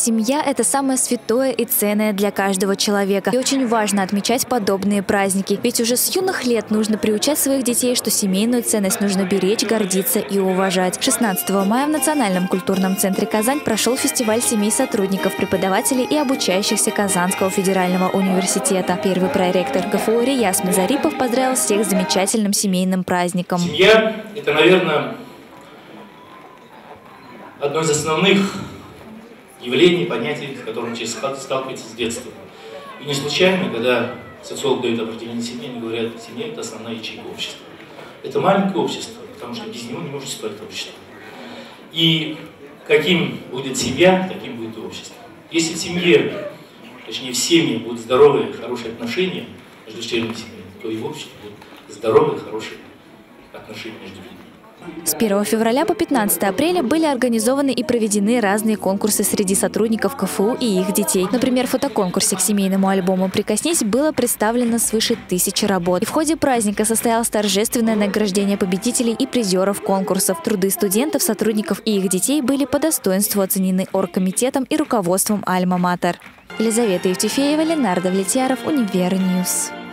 Семья – это самое святое и ценное для каждого человека. И очень важно отмечать подобные праздники. Ведь уже с юных лет нужно приучать своих детей, что семейную ценность нужно беречь, гордиться и уважать. 16 мая в Национальном культурном центре «Казань» прошел фестиваль семей сотрудников, преподавателей и обучающихся Казанского федерального университета. Первый проректор КФУ Рияз Мазарипов поздравил всех с замечательным семейным праздником. Семья – это, наверное, одно из основных явлений, понятий, с которым человек сталкивается с детства. И не случайно, когда социолог дает определение семьи, они говорят, семья – это основная ячейка общества. Это маленькое общество, потому что без него не может существовать общество. И каким будет семья, таким будет и общество. Если в семье, точнее в семье будут здоровые, хорошие отношения между членами семьи, то и в обществе будут здоровые, хорошие отношения между людьми. С 1 февраля по 15 апреля были организованы и проведены разные конкурсы среди сотрудников КФУ и их детей. Например, в фотоконкурсе к семейному альбому «Прикоснись» было представлено свыше 1000 работ. И в ходе праздника состоялось торжественное награждение победителей и призеров конкурсов. Труды студентов, сотрудников и их детей были по достоинству оценены оргкомитетом и руководством Альма-Матер. Елизавета Евтефеева, Ленардо Влетьяров, Универньюз.